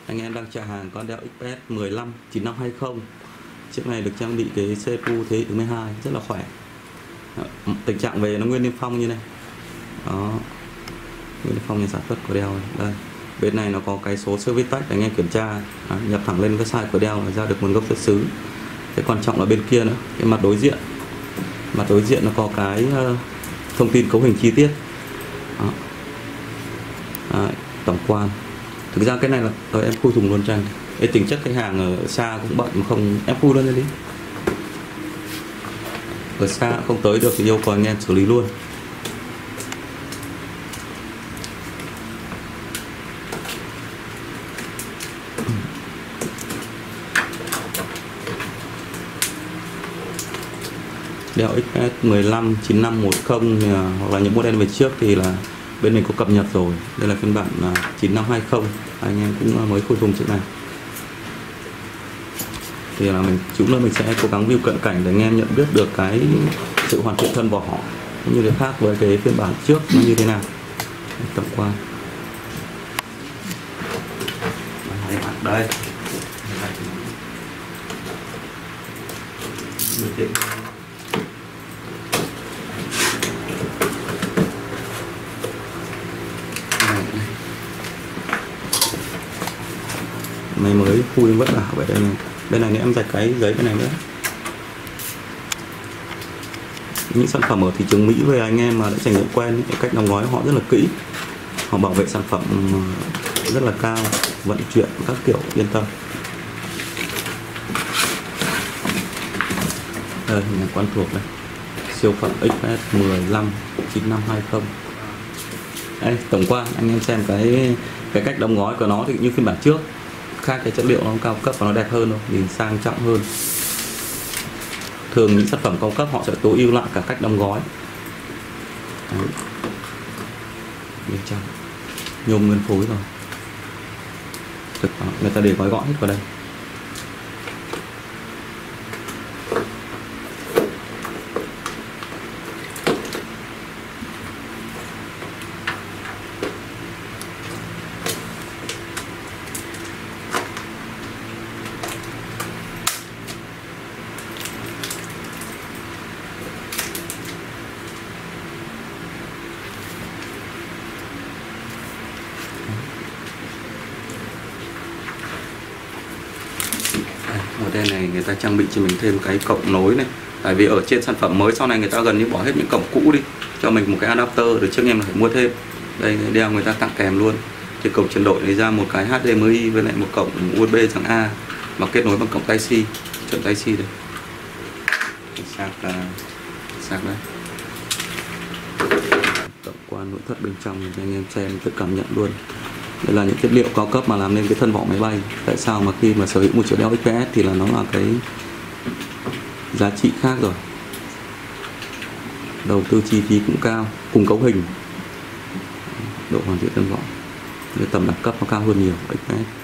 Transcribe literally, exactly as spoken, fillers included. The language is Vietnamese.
Anh em đang trả hàng con Dell ích pê ét mười lăm chín năm hai không. Chiếc này được trang bị cái xê pê u thế hệ thứ mười hai rất là khỏe. Đó, tình trạng về nó nguyên niêm phong như này. Đó. Nguyên niêm phong nhà sản xuất của Dell này. Đây. Bên này nó có cái số service tag để anh em kiểm tra. Đó, nhập thẳng lên website của Dell là ra được nguồn gốc xuất xứ. Cái quan trọng là bên kia nữa, cái mặt đối diện. Mặt đối diện nó có cái uh, thông tin cấu hình chi tiết. Đó. Đấy, tổng quan. Thực ra cái này là tôi em khui thùng luôn cho anh. Cái tính chất khách hàng ở xa cũng bận mà không em khui luôn ra đi. Ở xa không tới được thì yêu cầu anh em xử lý luôn. Dell ích pê ét mười lăm chín năm một không hoặc là những model về trước thì là bên mình có cập nhật rồi. Đây là phiên bản chín năm hai không, anh em cũng mới khui thùng chiếc này. Thì là mình chúng là mình sẽ cố gắng view cận cảnh để anh em nhận biết được cái sự hoàn thiện thân vỏ cũng như cái khác với cái phiên bản trước nó như thế nào. Tổng quan đây. Này mới khui vất vả vậy đây này. Bên này em rạch cái giấy bên này nữa. Những sản phẩm ở thị trường Mỹ về anh em mà đã trải nghiệm quen, cái cách đóng gói họ rất là kỹ, họ bảo vệ sản phẩm rất là cao, vận chuyển các kiểu yên tâm. Đây là quen thuộc đây, siêu phẩm ích pê ét mười lăm chín năm hai không. Đây, tổng quan anh em xem cái cái cách đóng gói của nó thì như phiên bản trước, khác cái chất liệu nó cao cấp và nó đẹp hơn thôi, nhìn sang trọng hơn. Thường những sản phẩm cao cấp họ sẽ tối ưu lại cả cách đóng gói. Đấy. Bên trong nhôm nguyên phối rồi. Thực người ta để gói gọn hết vào đây. Model này người ta trang bị cho mình thêm cái cổng nối này. Tại vì ở trên sản phẩm mới sau này người ta gần như bỏ hết những cổng cũ đi, cho mình một cái adapter để trước em phải mua thêm. Đây đeo người ta tặng kèm luôn. Thì cổng chuyển đổi này ra một cái hát đê em i với lại một cổng u ét bê dạng A mà kết nối bằng cổng Type-C, chuẩn Type-C đây. Sạc là sạc đây. Tổng quan nội thất bên trong cho anh em xem tự cảm nhận luôn. Đây là những chất liệu cao cấp mà làm nên cái thân vỏ máy bay. Tại sao mà khi mà sở hữu một chiếc Dell ích pê ét thì là nó là cái giá trị khác rồi. Đầu tư chi phí cũng cao, cùng cấu hình, độ hoàn thiện thân vỏ, cái tầm đẳng cấp nó cao hơn nhiều ích pê ét.